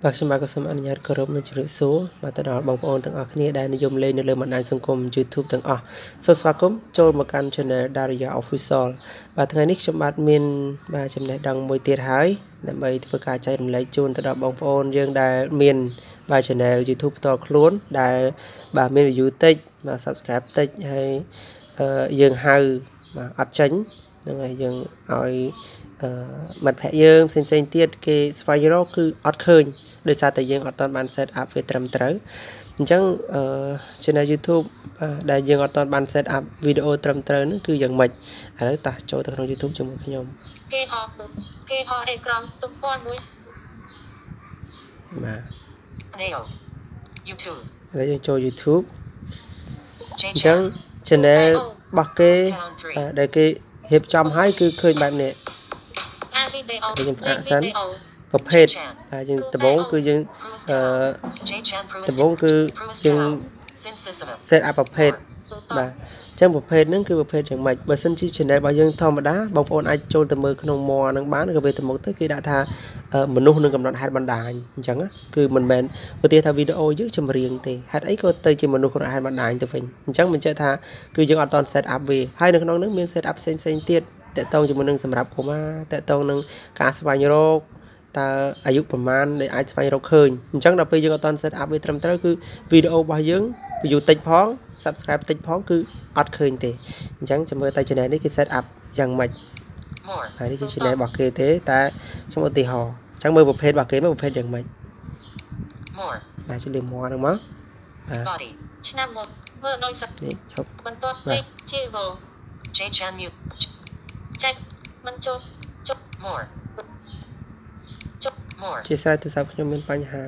បាទខ្ញុំបាទក៏សូមអនុញ្ញាតគោរពនឹងជម្រាបសួរបាទទៅដល់បងប្អូនទាំងអស់គ្នាដែលនិយមលេងនៅលើបណ្ដាញសង្គម YouTube ទាំងអស់សូមស្វាគមន៍ចូលមកកាន់ Channel Daria Official បាទថ្ងៃនេះខ្ញុំបាទមានបាទចំណេះដឹងមួយទៀតហើយដើម្បីធ្វើការចែករំលែកជូនទៅដល់បងប្អូនយើងដែលមានបាទ Channel YouTube ផ្ទាល់ខ្លួនដែលបាទមាន view តិចបាទ Subscribe តិចហើយយើងហៅបាទអត់ចេញហ្នឹងហើយយើងឲ្យមិត្តភ័ក្ដិយើងផ្សេងៗទៀតគេស្វែងរកគឺអត់ឃើញដោយសារតែយើងអត់ទាន់បាន set up វាត្រឹមត្រូវអញ្ចឹងchannel YouTube ដែលយើងអត់ទាន់បាន set up វីដេអូត្រឹមត្រូវហ្នឹងគឺយ៉ាងម៉េចឥឡូវតោះចូលទៅក្នុង YouTube ជាមួយខ្ញុំគេអេក្រង់ទុកពណ៌មួយបាទ YouTube ឥឡូវយើងចូល YouTube អញ្ចឹង channel របស់គេដែលគេរៀបចំឲ្យគឺឃើញបែបនេះខ្ញុំផ្អាកសិនប្រភេទតែយើងដំបូងគឺយើងដំបូងគឺយើង set up ប្រភេទបាទអញ្ចឹងប្រភេទហ្នឹងគឺប្រភេទយ៉ាងម៉េចបើសិនជា channel របស់យើងធម្មតាបងប្អូនអាចចូលទៅមើលក្នុង more ហ្នឹងបានក៏វាទៅមុខទៅគេដាក់ថាមនុស្សនឹងកំណត់ហេតុបណ្ដាញអញ្ចឹងគឺមិនមែនឧទាហរណ៍ថាវីដេអូយើងចម្រៀងទេហេតុអីក៏ទៅជាមនុស្សកំណត់ហេតុបណ្ដាញទៅវិញអញ្ចឹងមិនចេះថាគឺយើងអត់តន់ set up វាហើយនៅក្នុងហ្នឹងមាន set up ផ្សេងៗទៀតតកតងជាមួយនឹងសម្រាប់កុមារតកតងនឹងការស្វែងរកតើអាយុប្រមាណដែលអាចស្វែងរកឃើញអញ្ចឹងដល់ពេលយើងអត់តន់ set up វាត្រឹមត្រូវគឺវីដេអូរបស់យើង view តិចផង subscribe តិចផងគឺអត់ឃើញទេអញ្ចឹងចាំមើលតែ channel នេះគេ set up យ៉ាងម៉េចហើយនេះជា channel របស់គេទេតែខ្ញុំឧទាហរណ៍អញ្ចឹងមើលប្រភេទរបស់គេមើលប្រភេទយ៉ាងម៉េចបាទជួយលើ more ហ្នឹងមកបាទឆ្នាំមុនមើលដូចនេះឈប់បន្ទាត់ពេកជាវល់ J-Chan mute ចែកមិនចូលចុច more ចុច more ជាស្រ័យទូរស័ព្ទខ្ញុំមានបញ្ហា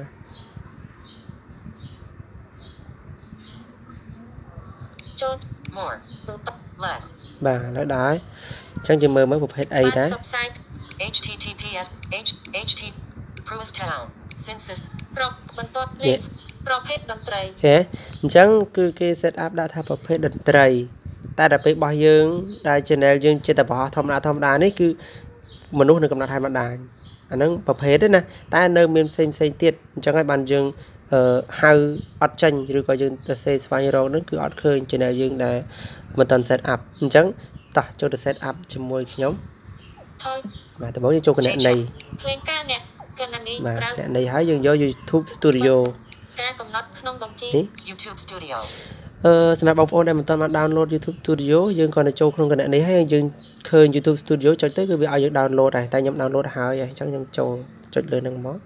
ចូល more less បាទឥឡូវដែរអញ្ចឹងយើងមើលប្រភេទអីដែរ https htt cruise town census ប្របន្ទាត់លេខប្រភេទតន្ត្រីអូខេអញ្ចឹងគឺគេ set up ដាក់ថាប្រភេទតន្ត្រីតែដល់ពេលរបស់យើងដែល channel យើងចិត្តតែបោះធម្មតានេះគឺមនុស្សនឹងកំណត់ហេតុបណ្ដាញអាហ្នឹងប្រភេទទេណាតែនៅមានផ្សេងទៀតអញ្ចឹងហើយបានយើងហៅអត់ចាញ់ឬក៏យើងទៅសេស្វែងរកហ្នឹងគឺអត់ឃើញ channel យើងដែលមិនតាន់ set up អញ្ចឹងតោះចូលទៅ set up ជាមួយខ្ញុំហើយបាទដំបូងយើងចូលគណនីភ្លេងការអ្នកគណនីបាទគណនីហើយយើងយក YouTube Studio ការកំណត់ក្នុងបញ្ជី YouTube Studio សម្រាប់បងប្អូនដែលមិនទាន់បាន download YouTube Studio យើងគ្រាន់តែចូលក្នុងគណនីហើយយើងឃើញ YouTube Studio ចុចទៅគឺវាឲ្យយើង download ដែរតែខ្ញុំ download ហើយអញ្ចឹងខ្ញុំចូលចុចលើហ្នឹងមក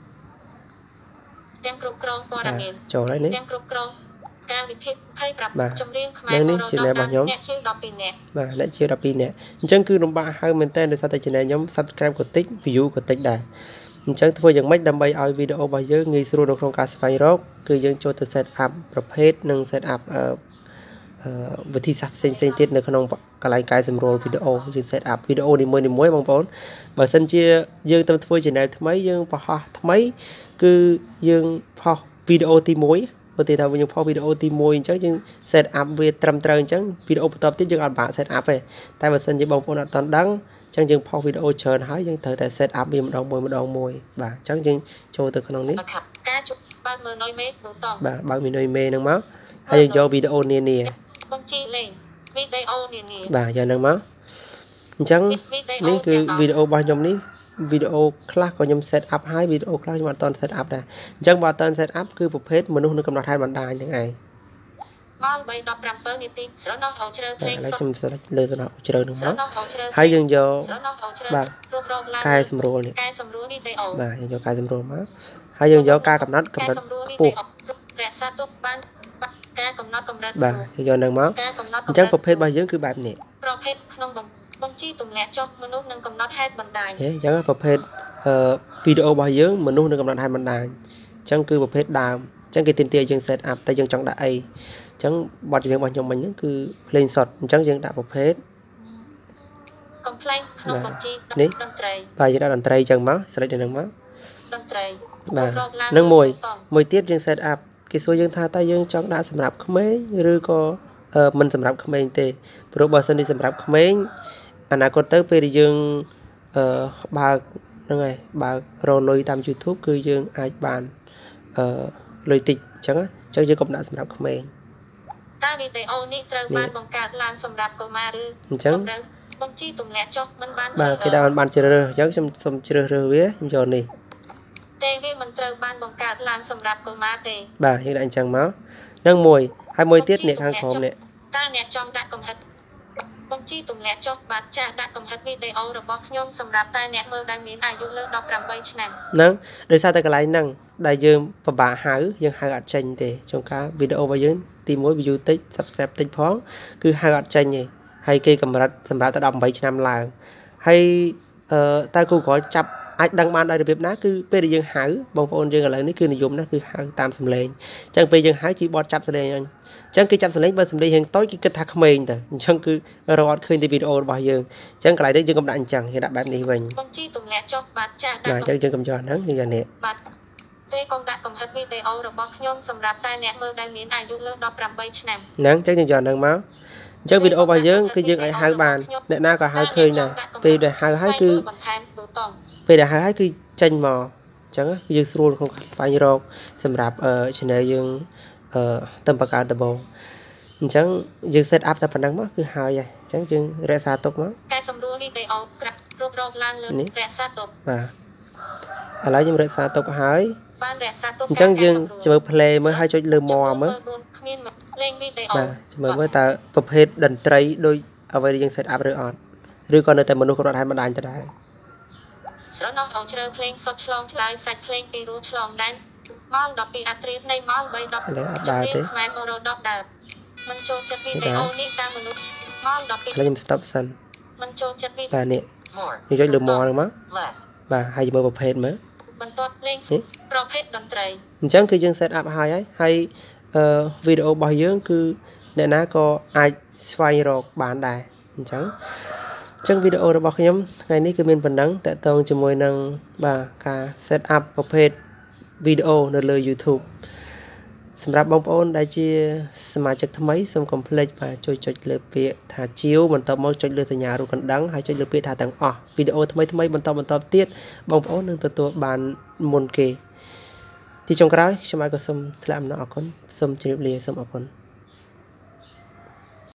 ទាំងគ្រប់គ្រងព័ត៌មានចូលហើយនេះទាំងគ្រប់គ្រងការវិភាគ25ចម្រៀងខ្មែរនេះជារបស់ខ្ញុំអ្នកជា12នាក់បាទអ្នកជា12នាក់អញ្ចឹងគឺលំបាកហើយមែនតើដោយសារតែ channel ខ្ញុំ subscribe ក៏តិច view ក៏តិចដែរអញ្ចឹងធ្វើយ៉ាងម៉េចដើម្បីឲ្យវីដេអូរបស់យើងងាយស្រួលនៅក្នុងការស្វែងរកគឺយើងចូលទៅ set up ប្រភេទនិង set up វិធីសាស្ត្រផ្សេងទៀតនៅក្នុងកន្លែងកែសម្រួលវីដេអូយើង set up វីដេអូនីមួយៗបងប្អូនបើសិនជាយើងទៅធ្វើ channel ថ្មីយើងបង្ហោះថ្មីគឺយើងផុសវីដេអូទី1បើទីថាយើងផុសវីដេអូទី1អញ្ចឹងយើង set up វាត្រឹមត្រូវអញ្ចឹងវីដេអូបន្តទៀតយើងអត់បាក់ set up ទេតែបើសិនជាបងប្អូនអត់ទាន់ដឹងអញ្ចឹងយើងផុសវីដេអូច្រើនហើយយើងត្រូវតែ set up វាម្ដងមួយបាទអញ្ចឹងយើងចូលទៅក្នុងនេះការបើកមើល Noise មេប៊ូតុងបាទបើក Noise មេហ្នឹងមកហើយយើងយកវីដេអូនានាបញ្ជីលេងវីដេអូនានាបាទយ៉ាងហ្នឹងមកអញ្ចឹងនេះគឺវីដេអូរបស់ខ្ញុំនេះវីដេអូខ្លះក៏ខ្ញុំ set up ហើយវីដេអូខ្លះខ្ញុំអត់ទាន់ set up ដែរអញ្ចឹងបើអត់ទាន់ set up គឺប្រភេទមនុស្សនឹងកំណត់ហេតុបណ្ដាញហ្នឹងឯងម៉ោង 3:17 នាទីស្រណោះអូជ្រៅភ្លេងសុំខ្ញុំ select លើស្រណោះអូជ្រៅហ្នឹងមកហើយយើងយកបាទកែសម្រួលនេះវីដេអូបាទយើងយកកែសម្រួលមកហើយយើងយកការកំណត់ខ្ពស់រក្សាទុកបានការកំណត់កម្រិតបាទយកនឹងមកអញ្ចឹងប្រភេទរបស់យើងគឺបែបនេះប្រភេទក្នុងបញ្ជីទម្លាក់ចុះមនុស្សនឹងកំណត់ហេតុបណ្ដាញអញ្ចឹងប្រភេទវីដេអូរបស់យើងមនុស្សនឹងកំណត់ហេតុបណ្ដាញអញ្ចឹងគឺប្រភេទដើមអញ្ចឹងគេទាមទារយើង set up តែយើងចង់ដាក់អីអញ្ចឹងបទចម្រៀងរបស់ខ្ញុំមិញហ្នឹងគឺភ្លេងសុទ្ធអញ្ចឹងយើងដាក់ប្រភេទ complaint ក្នុងបញ្ជីតន្ត្រីបាទយើងដាក់តន្ត្រីអញ្ចឹងមកស្រេចទៅនឹងមកតន្ត្រីបាទនឹងមួយទៀតយើង set up គេសួរយើងថាតើយើងចង់ដាក់សម្រាប់ក្មេងឬក៏មិនសម្រាប់ក្មេងទេព្រោះបើសិនជាសម្រាប់ក្មេងអនាគតទៅពេលដែលយើងបើកហ្នឹងហើយបើរលុយតាម YouTube គឺយើងអាចបានលុយតិចអញ្ចឹងយើងកុំដាក់សម្រាប់ក្មេងតើវីដេអូនេះត្រូវបានបង្កើតឡើងសម្រាប់កុមារឬអញ្ចឹងបញ្ជីទម្លាក់ចុះមិនបានបាទគេដាក់បានជ្រើសរើសអញ្ចឹងខ្ញុំសូមជ្រើសរើសវាខ្ញុំយកនេះទេវាមិនត្រូវបានបង្កើតឡើងសម្រាប់កុមារទេបាទយើងដាក់អញ្ចឹងមកនឹងមួយហើយមួយទៀតនេះខាងក្រោមនេះតើអ្នកចង់ដាក់កំហិតបញ្ជីទម្លាក់ចុះបាទចាស់ដាក់កំហិតវីដេអូរបស់ខ្ញុំសម្រាប់តែអ្នកមើលដែលមានអាយុលើ18ឆ្នាំហ្នឹងដោយសារតែកន្លែងហ្នឹងដែលយើងពិបាកហៅយើងហៅអត់ចេញទេជួនកាលវីដេអូរបស់យើងទី1 view តិច subscribe តិចផងគឺហៅអត់ចេញទេហើយគេកម្រិតសម្រាប់តែ18ឆ្នាំឡើងហើយតែ Google ចាប់អាចដឹងបានដោយរបៀបណាគឺពេលដែលយើងហៅបងប្អូនយើងឥឡូវនេះគឺនិយមណាស់គឺហៅតាមសំឡេងអញ្ចឹងពេលយើងហៅជីបតចាប់សំឡេងអញ្ចឹងគេចាប់សំឡេងបើសំឡេងរៀងតូចគេគិតថាក្មេងទៅអញ្ចឹងគឺរកអត់ឃើញទីវីដេអូរបស់យើងអញ្ចឹងកន្លែងនេះយើងកុំដាក់អញ្ចឹងយើងដាក់បែបនេះវិញបញ្ជីទម្លាក់ចុះបាទចាស់ដាក់អញ្ចឹងយើងកុំយកហ្នឹងយើងយកនេះបាទទេកុំដាក់កំហិតវីដេអូរបស់ខ្ញុំសម្រាប់តែអ្នកមើលដែលមានអាយុលើ18ឆ្នាំហ្នឹងអញ្ចឹងយើងយកហ្នឹងមកអញ្ចឹងវីដេអូរបស់យើងគឺយើងអាចហៅបានអ្នកណាក៏ហៅឃើញដែរពេលដែលហៅហើយគឺពេលដែលហៅហើយគឺចេញមកអញ្ចឹងយើងស្រួលក្នុងស្វែងរកសម្រាប់channel យើងទៅបង្កើតដំបូងអញ្ចឹងយើង set up តែប៉ុណ្ណឹងមកគឺហើយហើយអញ្ចឹងយើងរក្សាទុកមកកែសម្រួលវីដេអូក្រាបគ្រប់រកឡើងលើរក្សាទុកបាទឥឡូវខ្ញុំរក្សាទុកហើយបានរក្សាទុកអញ្ចឹងយើងមើល play មើលហើយចុចលើ more មើលគ្មានលេងវីដេអូបាទមើលតើប្រភេទតន្ត្រីដូចអ្វីដែលយើង set up ឬអត់ឬក៏នៅតែមនុស្សគាត់អត់ហើយម្ដាយដដែលស្រណោះអោជ្រើភ្លេងសុតឆ្លងឆ្លើយសាច់ភ្លេងពីរោះឆ្លងដែនម៉ោង12អត្រានៃម៉ោង3:10 ដើរទេខ្មែរមរតកដើរមិនចូលចិត្តវីដេអូនេះតាមមនុស្សម៉ោង12 ខ្ញុំ stop សិនមិនចូលចិត្តវីដេអូនេះយើងចុចលើ more ហ្នឹងមកបាទហើយមើលប្រភេទមើលបន្ទាប់លេងប្រភេទតន្ត្រីអញ្ចឹងគឺយើង set up ហើយវីដេអូរបស់យើងគឺអ្នកណាក៏អាចស្វែងរកបានដែរអញ្ចឹងវីដេអូរបស់ខ្ញុំថ្ងៃនេះគឺមានប៉ុណ្ណឹងតាក់ទងជាមួយនឹងបាទការ set up ប្រភេទវីដេអូនៅលើ YouTube សម្រាប់បងប្អូនដែលជាសមាជិកថ្មីសូមកុំភ្លេចបាទជួយចុចលើពាក្យថាជាវបន្ទាប់មកចុចលើសញ្ញារូបកណ្ដឹងហើយចុចលើពាក្យថាទាំងអស់វីដេអូថ្មីបន្តទៀតបងប្អូននឹងទទួលបានមុនគេទីចុងក្រោយខ្ញុំអាចក៏សូមថ្លែងអំណរអគុណសូមជម្រាបលាសូមអរគុណ